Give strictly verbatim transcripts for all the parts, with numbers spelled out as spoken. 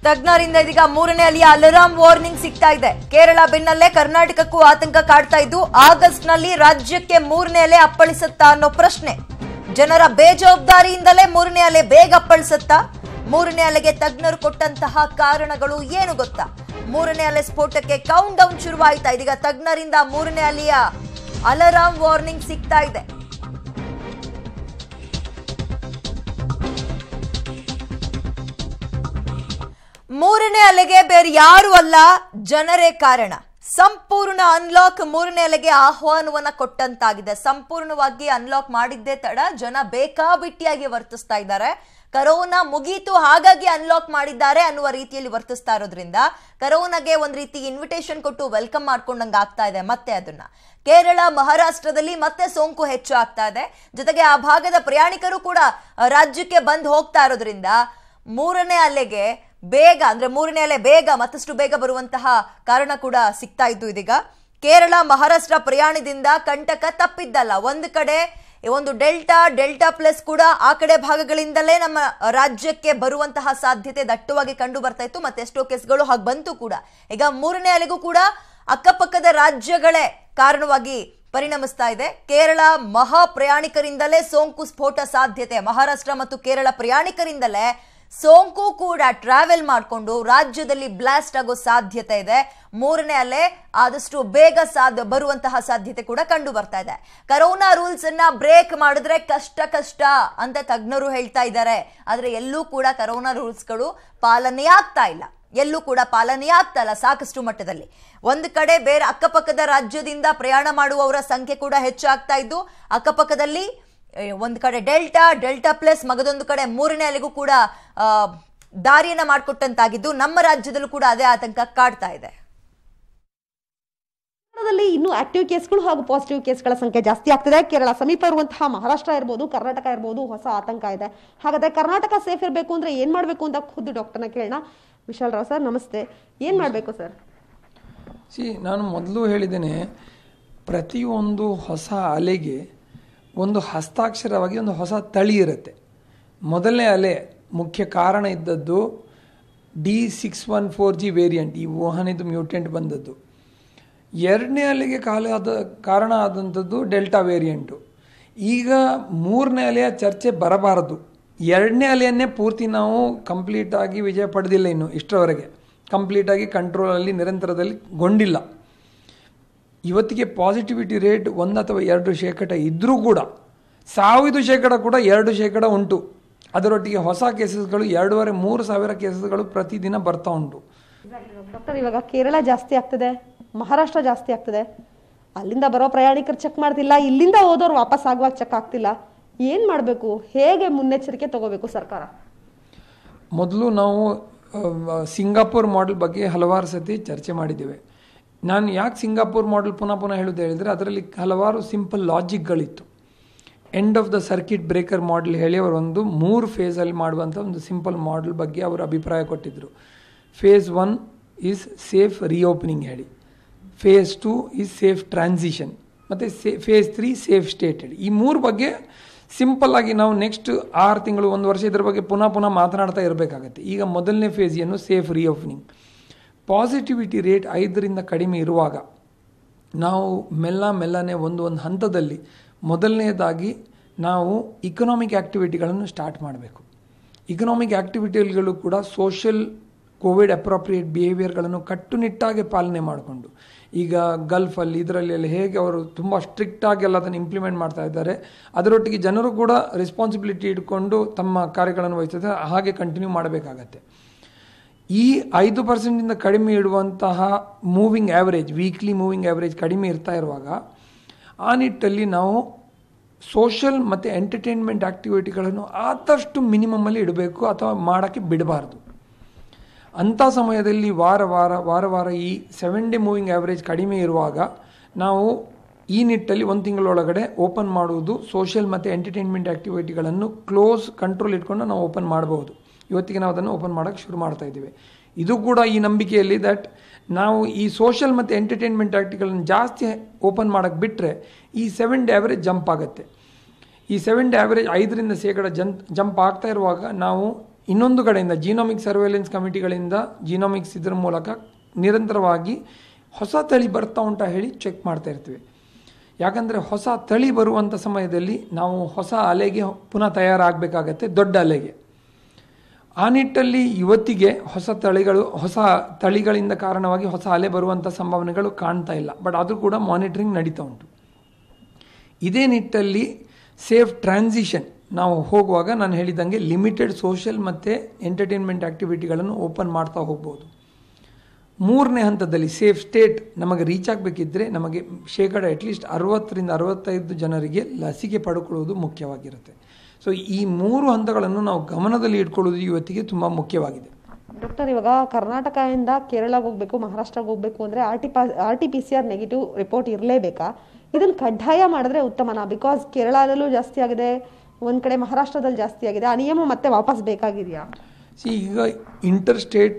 ತಜ್ಞರಿಂದ ಇದೀಗ ಮೂರನೇ ಅಲೆಯ ಅಲಾರಾಮ್ ವಾರ್ನಿಂಗ್ ಸಿಗ್ತಾ ಇದೆ. ಕೇರಳ ಬೆನ್ನಲ್ಲೇ ಕರ್ನಾಟಕಕ್ಕೂ ಆತಂಕ ಕಾಡ್ತಾ ಇದ್ದು ಆಗಸ್ಟ್ ನಲ್ಲಿ ರಾಜ್ಯಕ್ಕೆ ಮೂರನೇ ಅಲೆ ಅಪ್ಪಳಿಸುತ್ತಾ ಅನ್ನೋ ಪ್ರಶ್ನೆ. ಜನರ ಬೇಜವಾಬ್ದಾರಿಯಿಂದಲೇ ಮೂರನೇ ಅಲೆ ಬೇಗ ಅಪ್ಪಳಿಸುತ್ತಾ? ಮೂರನೇ ಅಲೆಗೆ ತಜ್ಞರು ಕೊಟ್ಟಂತಹ ಕಾರಣಗಳು ಏನು ಗೊತ್ತಾ? ಮೂರನೇ ಅಲೆ ಸ್ಫೋಟಕ್ಕೆ ಕೌಂಟ್ ಡೌನ್ ಶುರುವಾಯಿತಾ? ಇದೀಗ ತಜ್ಞರಿಂದ ಮೂರನೇ ಅಲೆಯ ಅಲಾರಾಮ್ ವಾರ್ನಿಂಗ್ ಸಿಗ್ತಾ ಇದೆ. ಮೂರನೇ ಅಲೆಗೆ ಬೇರೆ ಯಾರು ಅಲ್ಲ, ಜನರೇ ಕಾರಣ. ಸಂಪೂರ್ಣ ಅನ್ಲಾಕ್ ಮೂರನೇ ಅಲೆಗೆ ಆಹ್ವಾನವನ್ನ ಕೊಟ್ಟಂತಾಗಿದೆ. ಸಂಪೂರ್ಣವಾಗಿ ಅನ್ಲಾಕ್ ಮಾಡಿದ್ದೇ ತಡ, ಜನ ಬೇಕಾಬಿಟ್ಟಿಯಾಗಿ ವರ್ತಿಸ್ತಾ ಇದ್ದಾರೆ. ಕರೋನಾ ಮುಗೀತು ಹಾಗಾಗಿ ಅನ್ಲಾಕ್ ಮಾಡಿದ್ದಾರೆ ಅನ್ನುವ ರೀತಿಯಲ್ಲಿ ವರ್ತಿಸ್ತಾ ಇರೋದ್ರಿಂದ ಕರೋನಾಗೆ ಒಂದ್ ರೀತಿ ಇನ್ವಿಟೇಷನ್ ಕೊಟ್ಟು ವೆಲ್ಕಮ್ ಮಾಡ್ಕೊಂಡಂಗೆ ಆಗ್ತಾ ಇದೆ. ಮತ್ತೆ ಅದನ್ನ ಕೇರಳ, ಮಹಾರಾಷ್ಟ್ರದಲ್ಲಿ ಮತ್ತೆ ಸೋಂಕು ಹೆಚ್ಚು ಆಗ್ತಾ ಇದೆ. ಜೊತೆಗೆ ಆ ಭಾಗದ ಪ್ರಯಾಣಿಕರು ಕೂಡ ರಾಜ್ಯಕ್ಕೆ ಬಂದು ಹೋಗ್ತಾ ಇರೋದ್ರಿಂದ ಮೂರನೇ ಅಲೆಗೆ ಬೇಗ ಅಂದ್ರೆ ಮೂರನೇ ಅಲೆ ಬೇಗ ಮತ್ತಷ್ಟು ಬೇಗ ಬರುವಂತಹ ಕಾರಣ ಕೂಡ ಸಿಗ್ತಾ ಇದ್ದು. ಇದೀಗ ಕೇರಳ, ಮಹಾರಾಷ್ಟ್ರ ಪ್ರಯಾಣದಿಂದ ಕಂಟಕ ತಪ್ಪಿದ್ದಲ್ಲ. ಒಂದು ಕಡೆ ಒಂದು ಡೆಲ್ಟಾ ಡೆಲ್ಟಾ ಪ್ಲಸ್ ಕೂಡ ಆ ಕಡೆ ಭಾಗಗಳಿಂದಲೇ ನಮ್ಮ ರಾಜ್ಯಕ್ಕೆ ಬರುವಂತಹ ಸಾಧ್ಯತೆ ದಟ್ಟವಾಗಿ ಕಂಡು ಬರ್ತಾ ಇತ್ತು. ಮತ್ತೆ ಎಷ್ಟೋ ಕೇಸ್ಗಳು ಹಾಗೆ ಬಂತು ಕೂಡ. ಈಗ ಮೂರನೇ ಅಲೆಗೂ ಕೂಡ ಅಕ್ಕಪಕ್ಕದ ರಾಜ್ಯಗಳೇ ಕಾರಣವಾಗಿ ಪರಿಣಮಿಸ್ತಾ ಇದೆ. ಕೇರಳ ಮಹಾ ಪ್ರಯಾಣಿಕರಿಂದಲೇ ಸೋಂಕು ಸ್ಫೋಟ ಸಾಧ್ಯತೆ. ಮಹಾರಾಷ್ಟ್ರ ಮತ್ತು ಕೇರಳ ಪ್ರಯಾಣಿಕರಿಂದಲೇ ಸೋಂಕು ಕೂಡ ಟ್ರಾವೆಲ್ ಮಾಡಿಕೊಂಡು ರಾಜ್ಯದಲ್ಲಿ ಬ್ಲಾಸ್ಟ್ ಆಗೋ ಸಾಧ್ಯತೆ ಇದೆ. ಮೂರನೇ ಅಲೆ ಆದಷ್ಟು ಬೇಗ ಸಾಧ್ಯ ಬರುವಂತಹ ಸಾಧ್ಯತೆ ಕೂಡ ಕಂಡು ಬರ್ತಾ ಇದೆ. ಕರೋನಾ ರೂಲ್ಸ್ ಅನ್ನ ಬ್ರೇಕ್ ಮಾಡಿದ್ರೆ ಕಷ್ಟ ಕಷ್ಟ ಅಂತ ತಜ್ಞರು ಹೇಳ್ತಾ ಇದ್ದಾರೆ. ಆದ್ರೆ ಎಲ್ಲೂ ಕೂಡ ಕರೋನಾ ರೂಲ್ಸ್ಗಳು ಪಾಲನೆ ಆಗ್ತಾ ಇಲ್ಲ. ಎಲ್ಲೂ ಕೂಡ ಪಾಲನೆ ಆಗ್ತಾ ಇಲ್ಲ ಸಾಕಷ್ಟು ಮಟ್ಟದಲ್ಲಿ. ಒಂದು ಕಡೆ ಬೇರೆ ಅಕ್ಕಪಕ್ಕದ ರಾಜ್ಯದಿಂದ ಪ್ರಯಾಣ ಮಾಡುವವರ ಸಂಖ್ಯೆ ಕೂಡ ಹೆಚ್ಚಾಗ್ತಾ ಇದ್ದು, ಅಕ್ಕಪಕ್ಕದಲ್ಲಿ ಒಂದು ಕಡೆ ಡೆಲ್ಟಾ ಡೆಲ್ಟಾ ಪ್ಲಸ್ ಮಗದೊಂದು ಕಡೆ ಮೂರನೇ ಅಲೆಗೂ ಕೂಡ ದಾರಿಯನ್ನ ಮಾಡಿಕೊಟ್ಟಂತಾಗಿದ್ದು, ನಮ್ಮ ರಾಜ್ಯದಲ್ಲೂ ಕೂಡ ಅದೇ ಆತಂಕ ಕಾಡ್ತಾ ಇದೆ. ಕೇರಳದಲ್ಲಿ ಇನ್ನೂ ಆಕ್ಟಿವ್ ಕೇಸ್ಗಳು ಹಾಗೂ ಪಾಸಿಟಿವ್ ಕೇಸ್ಗಳ ಸಂಖ್ಯೆ ಜಾಸ್ತಿ ಆಗ್ತಿದೆ. ಕೇರಳ ಸಮೀಪ ಇರುವಂತಹ ಮಹಾರಾಷ್ಟ್ರ ಇರ್ಬೋದು, ಕರ್ನಾಟಕ ಇರ್ಬೋದು, ಹೊಸ ಆತಂಕ ಇದೆ. ಹಾಗಾದ್ರೆ ಕರ್ನಾಟಕ ಸೇಫ್ ಇರಬೇಕು ಅಂದ್ರೆ ಏನ್ ಮಾಡ್ಬೇಕು ಅಂತ ಖುದ್ದು ಡಾಕ್ಟರ್ನ ಕೇಳೋಣ. ವಿಶಾಲ್ ರಾವ್ ಸರ್ ನಮಸ್ತೆ. ಏನ್ ಮಾಡ್ಬೇಕು ಸರ್? ಸಿ ನಾನು ಮೊದಲು ಹೇಳಿದ್ದೇನೆ, ಪ್ರತಿಯೊಂದು ಹೊಸ ಅಲೆಗೆ ಒಂದು ಹಸ್ತಾಕ್ಷರವಾಗಿ ಒಂದು ಹೊಸ ತಳಿ ಇರುತ್ತೆ. ಮೊದಲನೇ ಅಲೆ ಮುಖ್ಯ ಕಾರಣ ಇದ್ದದ್ದು D six one four G variant, ಈ ವುಹಾನಿದ್ದು ಮ್ಯೂಟೆಂಟ್ ಬಂದದ್ದು. ಎರಡನೇ ಅಲೆಗೆ ಕಾಲ ಆದ ಕಾರಣ ಆದಂಥದ್ದು ಡೆಲ್ಟಾ ವೇರಿಯಂಟು. ಈಗ ಮೂರನೇ ಅಲೆಯ ಚರ್ಚೆ ಬರಬಾರದು. ಎರಡನೇ ಅಲೆಯನ್ನೇ ಪೂರ್ತಿ ನಾವು ಕಂಪ್ಲೀಟಾಗಿ ವಿಜಯ ಪಡೆದಿಲ್ಲ, ಇನ್ನು ಇಷ್ಟರವರೆಗೆ ಕಂಪ್ಲೀಟಾಗಿ ಕಂಟ್ರೋಲಲ್ಲಿ ನಿರಂತರದಲ್ಲಿ ಗೊಂಡಿಲ್ಲ. ಇವತ್ತಿಗೆ ಪಾಸಿಟಿವಿಟಿ ರೇಟ್ ಒಂದು ಅಥವಾ ಎರಡು ಶೇಕಡ ಇದ್ದರೂ ಕೂಡ ಸಾವಿರ ಶೇಕಡ ಕೂಡ ಎರಡು ಶೇಕಡ ಉಂಟು. ಅದರೊಟ್ಟಿಗೆ ಹೊಸ ಕೇಸಸ್ಗಳು ಎರಡೂವರೆ ಮೂರು ಸಾವಿರ ಕೇಸಸ್ಗಳು ಪ್ರತಿದಿನ ಬರ್ತಾ ಉಂಟು. ಡಾಕ್ಟರ್, ಇವಾಗ ಕೇರಳ ಜಾಸ್ತಿ ಆಗ್ತದೆ, ಮಹಾರಾಷ್ಟ್ರ ಜಾಸ್ತಿ ಆಗ್ತದೆ. ಅಲ್ಲಿಂದ ಬರೋ ಪ್ರಯಾಣಿಕರು ಚೆಕ್ ಮಾಡ್ತಿಲ್ಲ, ಇಲ್ಲಿಂದ ಹೋದವ್ರು ವಾಪಸ್ ಆಗುವಾಗ ಚೆಕ್ ಆಗ್ತಿಲ್ಲ. ಏನು ಮಾಡಬೇಕು? ಹೇಗೆ ಮುನ್ನೆಚ್ಚರಿಕೆ ತಗೋಬೇಕು ಸರ್ಕಾರ? ಮೊದಲು ನಾವು ಸಿಂಗಾಪುರ್ ಮಾಡೆಲ್ ಬಗ್ಗೆ ಹಲವಾರು ಸತಿ ಚರ್ಚೆ ಮಾಡಿದ್ದೇವೆ. ನಾನು ಯಾಕೆ ಸಿಂಗಾಪುರ್ ಮಾಡೆಲ್ ಪುನಃ ಪುನಃ ಹೇಳೋದು ಹೇಳಿದರೆ, ಅದರಲ್ಲಿ ಹಲವಾರು ಸಿಂಪಲ್ ಲಾಜಿಕ್ಗಳಿತ್ತು. End of the circuit breaker model ಹೇಳಿ ಅವರು ಒಂದು ಮೂರು ಫೇಸಲ್ಲಿ ಮಾಡುವಂಥ ಒಂದು ಸಿಂಪಲ್ ಮಾಡೆಲ್ ಬಗ್ಗೆ ಅವರು ಅಭಿಪ್ರಾಯ ಕೊಟ್ಟಿದ್ದರು. Phase one is safe reopening ಹೇಳಿ, phase two is safe transition, ಮತ್ತು say phase three safe state ಹೇಳಿ. ಈ ಮೂರು ಬಗ್ಗೆ ಸಿಂಪಲ್ಲಾಗಿ ನಾವು ನೆಕ್ಸ್ಟ್ ಆರು ತಿಂಗಳು ಒಂದು ವರ್ಷ ಇದರ ಬಗ್ಗೆ ಪುನಃ ಪುನಃ ಮಾತನಾಡ್ತಾ ಇರಬೇಕಾಗತ್ತೆ. ಈಗ ಮೊದಲನೇ ಫೇಸ್ ಏನು? Safe reopening. ಪಾಸಿಟಿವಿಟಿ ರೇಟ್ ಐದರಿಂದ ಕಡಿಮೆ ಇರುವಾಗ ನಾವು ಮೆಲ್ಲ ಮೆಲ್ಲನೆ ಒಂದು ಒಂದು ಹಂತದಲ್ಲಿ ಮೊದಲನೇದಾಗಿ ನಾವು ಇಕನಾಮಿಕ್ ಆ್ಯಕ್ಟಿವಿಟಿಗಳನ್ನು ಸ್ಟಾರ್ಟ್ ಮಾಡಬೇಕು. ಇಕನಾಮಿಕ್ ಆ್ಯಕ್ಟಿವಿಟಿಗಳು ಕೂಡ ಸೋಷಿಯಲ್ ಕೋವಿಡ್ ಅಪ್ರೋಪ್ರಿಯೇಟ್ ಬಿಹೇವಿಯರ್ಗಳನ್ನು ಕಟ್ಟುನಿಟ್ಟಾಗಿ ಪಾಲನೆ ಮಾಡಿಕೊಂಡು, ಈಗ ಗಲ್ಫಲ್ಲಿ ಇದರಲ್ಲಿ ಎಲ್ಲ ಹೇಗೆ ಅವರು ತುಂಬ ಸ್ಟ್ರಿಕ್ಟಾಗಿ ಎಲ್ಲ ಅದನ್ನು ಇಂಪ್ಲಿಮೆಂಟ್ ಮಾಡ್ತಾ ಇದ್ದಾರೆ, ಅದರೊಟ್ಟಿಗೆ ಜನರು ಕೂಡ ರೆಸ್ಪಾನ್ಸಿಬಿಲಿಟಿ ಇಟ್ಕೊಂಡು ತಮ್ಮ ಕಾರ್ಯಗಳನ್ನು ವಹಿಸ್ತಾರೆ, ಹಾಗೆ ಕಂಟಿನ್ಯೂ ಮಾಡಬೇಕಾಗತ್ತೆ. ಈ ಐದು ಪರ್ಸೆಂಟಿಂದ ಕಡಿಮೆ ಇಡುವಂತಹ moving average, weekly moving average ಕಡಿಮೆ ಇರ್ತಾ ಇರುವಾಗ ಆ ನಿಟ್ಟಲ್ಲಿ ನಾವು ಸೋಷಲ್ ಮತ್ತು ಎಂಟರ್ಟೈನ್ಮೆಂಟ್ ಆ್ಯಕ್ಟಿವಿಟಿಗಳನ್ನು ಆದಷ್ಟು ಮಿನಿಮಮಲ್ಲಿ ಇಡಬೇಕು ಅಥವಾ ಮಾಡೋಕ್ಕೆ ಬಿಡಬಾರ್ದು. ಅಂಥ ಸಮಯದಲ್ಲಿ ವಾರ ವಾರ ವಾರ ವಾರ ಈ ಸೆವೆನ್ ಡೇ ಮೂವಿಂಗ್ ಆ್ಯಾವ್ರೇಜ್ ಕಡಿಮೆ ಇರುವಾಗ ನಾವು ಈ ನಿಟ್ಟಲ್ಲಿ ಒಂದು ತಿಂಗಳೊಳಗಡೆ ಓಪನ್ ಮಾಡುವುದು ಸೋಷಿಯಲ್ ಮತ್ತು ಎಂಟರ್ಟೈನ್ಮೆಂಟ್ ಆ್ಯಕ್ಟಿವಿಟಿಗಳನ್ನು ಕ್ಲೋಸ್ ಕಂಟ್ರೋಲ್ ಇಟ್ಕೊಂಡು ನಾವು ಓಪನ್ ಮಾಡಬಹುದು. ಇವತ್ತಿಗೆ ನಾವು ಅದನ್ನು ಓಪನ್ ಮಾಡೋಕ್ಕೆ ಶುರು ಮಾಡ್ತಾ ಇದ್ದೀವಿ. ಇದು ಕೂಡ ಈ ನಂಬಿಕೆಯಲ್ಲಿ ದಟ್ ನಾವು ಈ ಸೋಷಿಯಲ್ ಮತ್ತು ಎಂಟರ್ಟೈನ್ಮೆಂಟ್ ಆ್ಯಕ್ಟಿವಿಟಿಗಳನ್ನು ಜಾಸ್ತಿ ಓಪನ್ ಮಾಡೋಕ್ಕೆ ಬಿಟ್ಟರೆ ಈ ಸೆವೆನ್ ಡೇ ಆ್ಯಾವ್ರೇಜ್ ಜಂಪ್ ಆಗುತ್ತೆ. ಈ ಸೆವೆನ್ ಡೇ ಆ್ಯಾವ್ರೇಜ್ ಐದರಿಂದ ಶೇಕಡ ಜನ್ ಜಂಪ್ ಆಗ್ತಾ ಇರುವಾಗ ನಾವು ಇನ್ನೊಂದು ಕಡೆಯಿಂದ ಜೀನೋಮಿಕ್ ಸರ್ವೇಲೆನ್ಸ್ ಕಮಿಟಿಗಳಿಂದ ಜೀನೋಮಿಕ್ಸ್ ಇದರ ಮೂಲಕ ನಿರಂತರವಾಗಿ ಹೊಸ ತಳಿ ಬರ್ತಾ ಉಂಟಾ ಹೇಳಿ ಚೆಕ್ ಮಾಡ್ತಾ ಇರ್ತೀವಿ. ಯಾಕಂದರೆ ಹೊಸ ತಳಿ ಬರುವಂಥ ಸಮಯದಲ್ಲಿ ನಾವು ಹೊಸ ಅಲೆಗೆ ಪುನಃ ತಯಾರಾಗಬೇಕಾಗತ್ತೆ, ದೊಡ್ಡ ಅಲೆಗೆ. ಆ ನಿಟ್ಟಲ್ಲಿ ಇವತ್ತಿಗೆ ಹೊಸ ತಳಿಗಳು ಹೊಸ ತಳಿಗಳಿಂದ ಕಾರಣವಾಗಿ ಹೊಸ ಅಲೆ ಬರುವಂಥ ಸಂಭಾವನೆಗಳು ಕಾಣ್ತಾ ಇಲ್ಲ. ಬಟ್ ಆದರೂ ಕೂಡ ಮಾನಿಟರಿಂಗ್ ನಡೀತಾ ಉಂಟು. ಇದೇ ನಿಟ್ಟಲ್ಲಿ ಸೇಫ್ ಟ್ರಾನ್ಸಿಷನ್ ನಾವು ಹೋಗುವಾಗ ನಾನು ಹೇಳಿದಂಗೆ ಲಿಮಿಟೆಡ್ ಸೋಷಿಯಲ್ ಮತ್ತು ಎಂಟರ್ಟೈನ್ಮೆಂಟ್ ಆ್ಯಕ್ಟಿವಿಟಿಗಳನ್ನು ಓಪನ್ ಮಾಡ್ತಾ ಹೋಗ್ಬೋದು. ಮೂರನೇ ಹಂತದಲ್ಲಿ ಸೇಫ್ ಸ್ಟೇಟ್ ನಮಗೆ ರೀಚ್ ಆಗಬೇಕಿದ್ದರೆ ನಮಗೆ ಶೇಕಡ ಅಟ್ಲೀಸ್ಟ್ ಅರವತ್ತರಿಂದ ಅರವತ್ತೈದು ಜನರಿಗೆ ಲಸಿಕೆ ಪಡ್ಕೊಳ್ಳೋದು ಮುಖ್ಯವಾಗಿರುತ್ತೆ. ಸೊ ಈ ಮೂರು ಹಂತಗಳನ್ನು ನಾವು ಗಮನದಲ್ಲಿ ಇಟ್ಕೊಳ್ಳೋದು ಇವತ್ತಿಗೆ ತುಂಬ ಮುಖ್ಯವಾಗಿದೆ. ಡಾಕ್ಟರ್, ಇವಾಗ ಕರ್ನಾಟಕದಿಂದ ಕೇರಳಕ್ಕೆ ಹೋಗಬೇಕು, ಮಹಾರಾಷ್ಟ್ರಕ್ಕೆ ಹೋಗಬೇಕು ಅಂದರೆ ಆರ್ ಟಿ ಪಾ R T P C R negative report ಇರಲೇಬೇಕಾ? ಇದನ್ನು ಕಡ್ಡಾಯ ಮಾಡಿದ್ರೆ ಉತ್ತಮನಾ? ಬಿಕಾಸ್ ಕೇರಳದಲ್ಲೂ ಜಾಸ್ತಿ ಆಗಿದೆ, ಒಂದು ಕಡೆ ಮಹಾರಾಷ್ಟ್ರದಲ್ಲಿ ಜಾಸ್ತಿ ಆಗಿದೆ. ಆ ನಿಯಮ ಮತ್ತೆ ವಾಪಸ್ ಬೇಕಾಗಿದೆಯಾ? ಸಿ ಈಗ ಇಂಟರ್ ಸ್ಟೇಟ್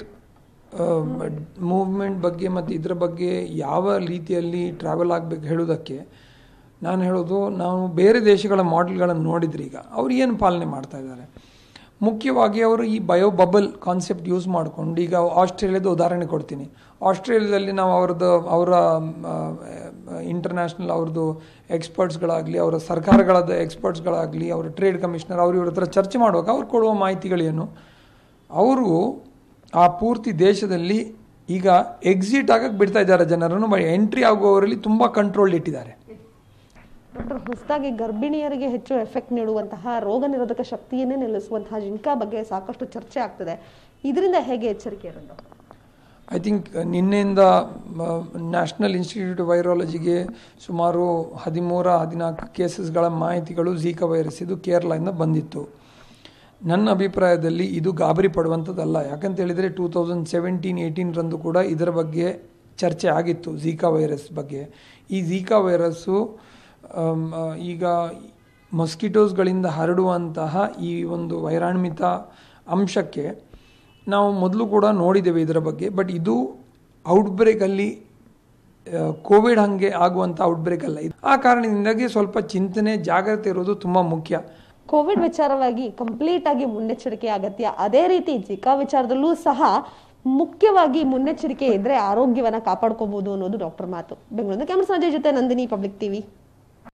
ಮೂವ್ಮೆಂಟ್ ಬಗ್ಗೆ ಮತ್ತು ಇದರ ಬಗ್ಗೆ ಯಾವ ರೀತಿಯಲ್ಲಿ ಟ್ರಾವೆಲ್ ಆಗಬೇಕು ಹೇಳೋದಕ್ಕೆ ನಾನು ಹೇಳೋದು, ನಾವು ಬೇರೆ ದೇಶಗಳ ಮಾಡೆಲ್ಗಳನ್ನು ನೋಡಿದ್ರೆ ಈಗ ಅವ್ರು ಏನು ಪಾಲನೆ ಮಾಡ್ತಾ ಇದ್ದಾರೆ. ಮುಖ್ಯವಾಗಿ ಅವರು ಈ ಬಯೋ ಬಬಲ್ ಕಾನ್ಸೆಪ್ಟ್ ಯೂಸ್ ಮಾಡಿಕೊಂಡು, ಈಗ ಆಸ್ಟ್ರೇಲಿಯಾದ ಉದಾಹರಣೆ ಕೊಡ್ತೀನಿ. ಆಸ್ಟ್ರೇಲಿಯಾದಲ್ಲಿ ನಾವು ಅವ್ರದ್ದು ಅವರ ಇಂಟರ್ನ್ಯಾಷನಲ್ ಅವ್ರದ್ದು ಎಕ್ಸ್ಪರ್ಟ್ಸ್ಗಳಾಗಲಿ, ಅವರ ಸರ್ಕಾರಗಳಾದ ಎಕ್ಸ್ಪರ್ಟ್ಸ್ಗಳಾಗಲಿ, ಅವರ ಟ್ರೇಡ್ ಕಮಿಷನರ್ ಅವ್ರು ಇವ್ರ ಹತ್ರ ಚರ್ಚೆ ಮಾಡುವಾಗ ಅವ್ರು ಕೊಡುವ ಮಾಹಿತಿಗಳೇನು, ಅವರು ಆ ಪೂರ್ತಿ ದೇಶದಲ್ಲಿ ಈಗ ಎಕ್ಸಿಟ್ ಆಗಕ್ಕೆ ಬಿಡ್ತಾ ಇದ್ದಾರೆ ಜನರನ್ನು, ಬಟ್ ಎಂಟ್ರಿ ಆಗುವವರಲ್ಲಿ ತುಂಬ ಕಂಟ್ರೋಲ್ ಇಟ್ಟಿದ್ದಾರೆ. ಡಾಕ್ಟರ್, ಹೊಸದಾಗಿ ಗರ್ಭಿಣಿಯರಿಗೆ ಹೆಚ್ಚು ಎಫೆಕ್ಟ್ ನೀಡುವಂತಹ ರೋಗ ನಿರೋಧಕ ಶಕ್ತಿಯನ್ನೇ ನಿಲ್ಲಿಸುವಂತಹ ಜಿಂಕಾ ಬಗ್ಗೆ ಸಾಕಷ್ಟು ಚರ್ಚೆ ಆಗ್ತದೆ. ಇದರಿಂದ ಹೇಗೆ ಎಚ್ಚರಿಕೆ ಇರೋದು? ಐ ಥಿಂಕ್ ನಿನ್ನೆಯಿಂದ ನ್ಯಾಷನಲ್ ಇನ್ಸ್ಟಿಟ್ಯೂಟ್ ವೈರಾಲಜಿಗೆ ಸುಮಾರು ಹದಿಮೂರ ಹದಿನಾಲ್ಕು ಕೇಸಸ್ಗಳ ಮಾಹಿತಿಗಳು ಝೀಕಾ ವೈರಸ್ ಇದು ಕೇರಳದಿಂದ ಬಂದಿತ್ತು. ನನ್ನ ಅಭಿಪ್ರಾಯದಲ್ಲಿ ಇದು ಗಾಬರಿ ಪಡುವಂಥದ್ದಲ್ಲ. ಯಾಕಂತ ಹೇಳಿದರೆ ಟೂ ತೌಸಂಡ್ ಸೆವೆಂಟೀನ್ ಏಯ್ಟೀನ್ರಂದು ಕೂಡ ಇದರ ಬಗ್ಗೆ ಚರ್ಚೆ ಆಗಿತ್ತು, ಝೀಕಾ ವೈರಸ್ ಬಗ್ಗೆ. ಈ ಝೀಕಾ ವೈರಸ್ಸು ಈಗ ಮೊಸ್ಕಿಟೋಸ್ಗಳಿಂದ ಹರಡುವಂತಹ ಈ ಒಂದು ವೈರಾಣ್ಮಿತ ಅಂಶಕ್ಕೆ ನಾವು ಮೊದಲು ಕೂಡ ನೋಡಿದ್ದೇವೆ ಇದರ ಬಗ್ಗೆ. ಬಟ್ ಇದು ಔಟ್ಬ್ರೇಕಲ್ಲಿ ಕೋವಿಡ್ ಹಾಗೆ ಆಗುವಂಥ ಔಟ್ಬ್ರೇಕ್ ಅಲ್ಲ. ಆ ಕಾರಣದಿಂದಾಗಿ ಸ್ವಲ್ಪ ಚಿಂತನೆ, ಜಾಗ್ರತೆ ಇರೋದು ತುಂಬ ಮುಖ್ಯ. ಕೋವಿಡ್ ವಿಚಾರವಾಗಿ ಕಂಪ್ಲೀಟ್ ಆಗಿ ಮುನ್ನೆಚ್ಚರಿಕೆ ಅಗತ್ಯ. ಅದೇ ರೀತಿ ಜಿಕಾ ವಿಚಾರದಲ್ಲೂ ಸಹ ಮುಖ್ಯವಾಗಿ ಮುನ್ನೆಚ್ಚರಿಕೆ ಇದ್ರೆ ಆರೋಗ್ಯವನ್ನ ಕಾಪಾಡ್ಕೋಬಹುದು ಅನ್ನೋದು ಡಾಕ್ಟರ್ ಮಾತು. ಬೆಂಗಳೂರಿನ ಕ್ಯಾಮರಾ ಸಂಜಯ್ ಜೊತೆ ನಂದಿನಿ, ಪಬ್ಲಿಕ್ ಟಿವಿ.